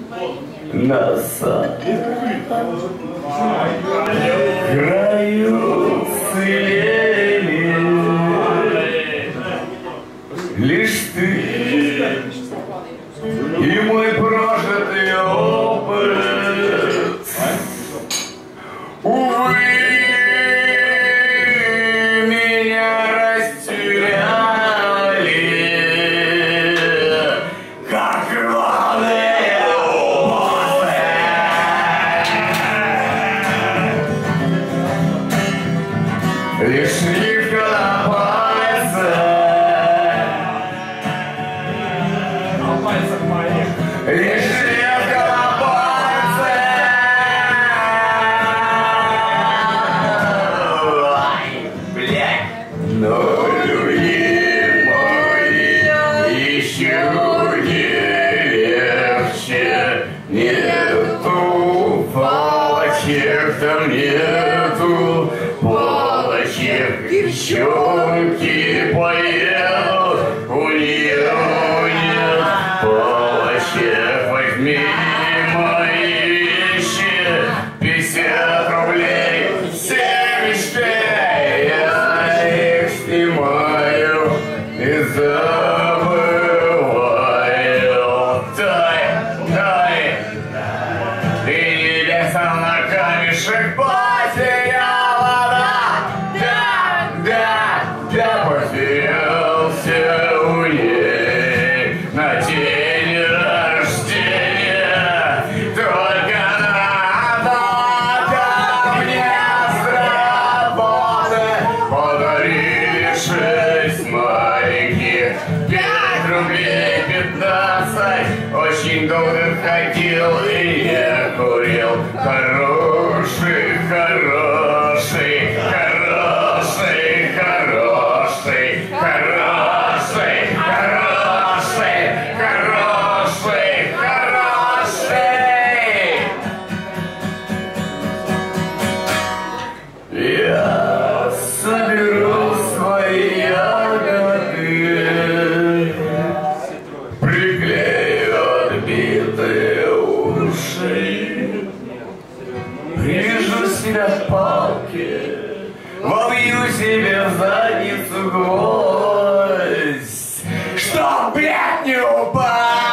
на самом краю целения лишь ты и мой прожитый опыт. Увы, меня растеряли, как рваные моды. Лишь нитка на пальце, лишь нитка на пальце. Ай, блядь, но любимый еще не легче. Нету палочек, там нету палочек. Девчонки поедут, у нее нет палочек. Возьми мои вещи, 50 рублей, все мечты, я их снимаю и забываю. Дай, дай, ты небеса на камешек потеряла, да, потерялся у ней на день рождения. Только надо мне с работы подарили 6 маленьких, 5 рублей 15. Очень долго ходил и не курил. Хороший, хороший, хороший, хороший, хороший, хороший, хороший, хороший. Я соберу свои ягоды, приклею отбитые уши, прижу себя к палке, вобью себе в задницу гвоздь, чтоб, блядь, не упасть.